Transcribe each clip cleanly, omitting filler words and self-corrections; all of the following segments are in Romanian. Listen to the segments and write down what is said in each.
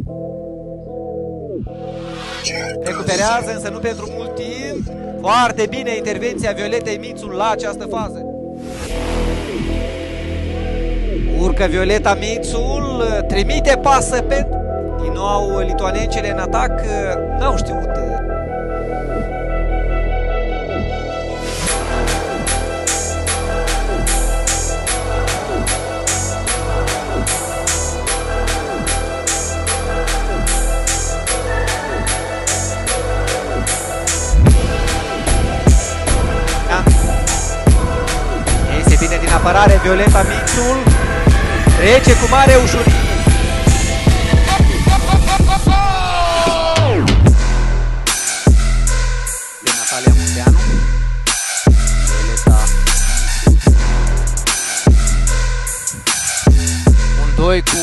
Recuperează, însă nu pentru mult timp. Foarte bine intervenția Violetei Mițul la această fază. Urcă Violeta Mițul, trimite pasă pentru... Din nou, lituanencele în atac n-au știut. Iese bine din apărare Violeta Mițul, trece cu mare ușurință. Natalia Munteanu. Violeta. 1-2 cu...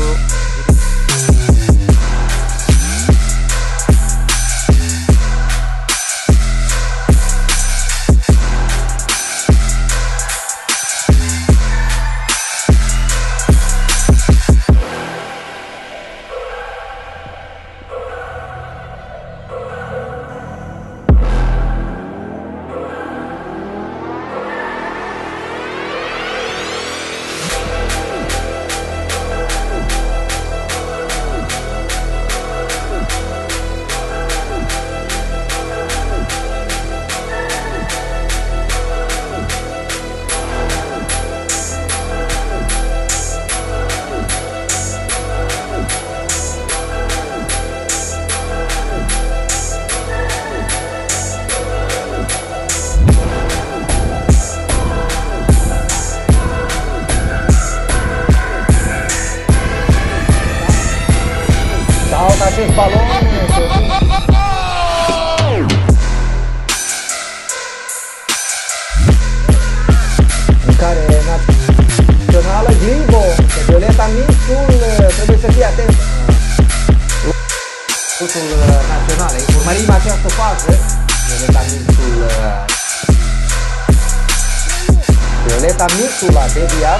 Acest balon în care națională Glibo, Violeta Mițul trebuie să fie atent. Putul național, urmărim această fază. Violeta Mițul a deviat.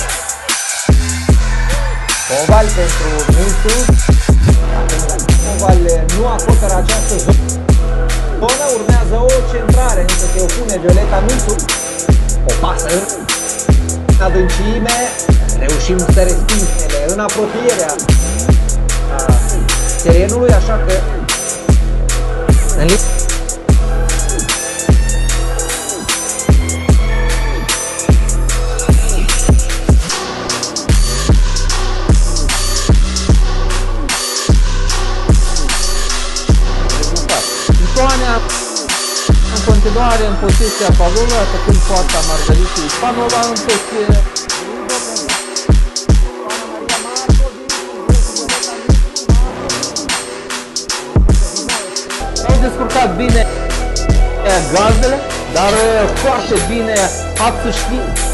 Oval pentru Mițul. Oval nu acoperă această zonă, urmează o centrare, însă se opune Violeta Mițul. O pasă în adâncime, reușim să respingem în apropierea terenului, așa că în în continuare în poziția balonului, atacând poarta Margaritii Spanova în poziție. Au descurcat bine gazdele, dar foarte bine Hatsushiki